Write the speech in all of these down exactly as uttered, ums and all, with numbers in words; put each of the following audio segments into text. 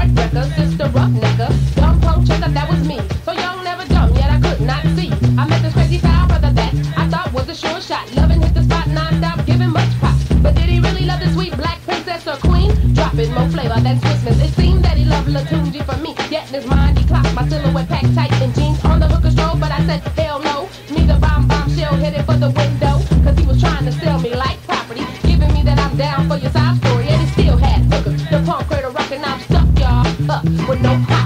heartbreaker, sister roughnecker, dumb punk checker, that was me. So young, never dumb, yet I could not see. I met this crazy foul brother that I thought was a sure shot. Loving hit the spot non-stop, giving much pop. But did he really love the sweet black princess or queen? Dropping more flavor than Christmas. It seemed that he loved Lutunji for me. Yet in his mind he clocked my silhouette packed tight in jeans on the hooker stroll. But I said, hell no. Me the bomb bomb shell headed for the window. Cause he was trying to sell me like property. Giving me that I'm down for your side story. And he still had hookers. The punk cradle rockin', I'm stuck y'all up with no pop.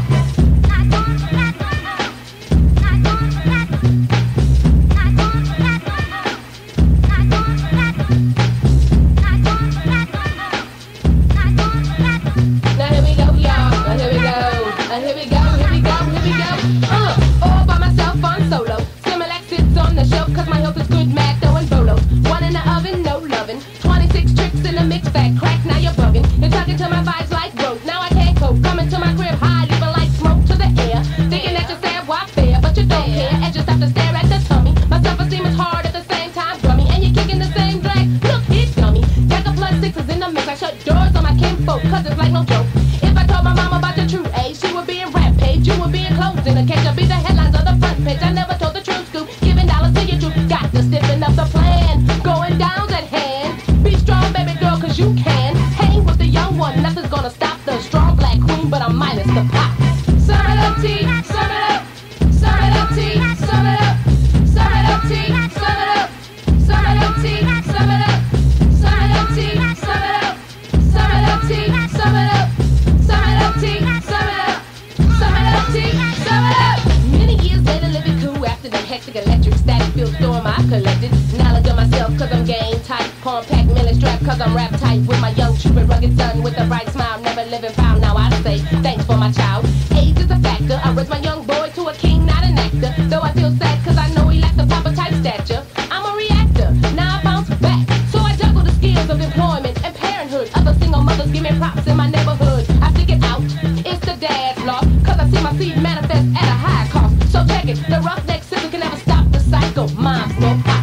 Cause my health is good, mad, throwing bolos. One in the oven, no loving. twenty-six tricks in the mix bag, crack, now you're bugging. You're talking to my vibes like growth. Now I can't cope. Coming to my crib high, leaving like smoke to the air. Thinking that you're sad, why fair, but you don't care. As you stop to stare at the tummy. My self-esteem is hard at the same time, grummy. And you're kicking the same drag. Look, it's dummy. Jack of plus sixes in the mix. I shut doors on my kinfolk, cause it's like no joke. If I told my mama about your true age, she would be in rampage. You would be in clothes in a cage. I'll be the headlines of the front page. I never told the truth, scoop. Giving dollars to your truth. Got to stiffen up the plan. Going down's at hand. Be strong, baby girl, cause you can. Hang with the young one. Nothing's gonna stop the strong black queen, but I'm minus the pop. Sum it up, T. Sum it up. Sum it up, T. Sum it up. Sum it up, T. Sum it up. Sum it up, T. Sum it up. Sum it up, T. Sum it up. Sum it up, T. Sum it up. Sum it up, T. Sum it up. Sum it up, T. Sum it up. Many years later, living cool after the hectic electric static field storm I collected. Knowledge of myself cause I'm game tight. Compact million strap cause I'm rap tight. With my young stupid rugged son with a bright smile. Never living foul, now I say thanks for my child. Age is a factor. I raised my young boy to a king, not an actor. Though I feel sad cause I know he lacks the proper type stature. I'm a reactor, now I bounce back. So I juggle the skills of employment and parenthood. Other single mothers give me props in my neighborhood. I stick it out, it's the dad's law. Cause I see my seed manifest at a high cost. So check it, the roughneck sister can never stop the cycle. Mom's no pop.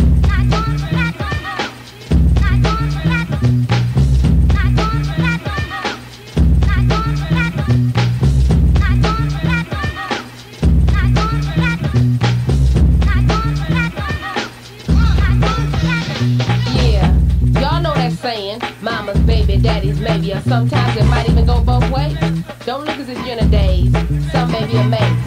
Saying, mama's baby, daddy's maybe, or sometimes it might even go both ways. Don't look as if you're in a daze. Some may be amazed.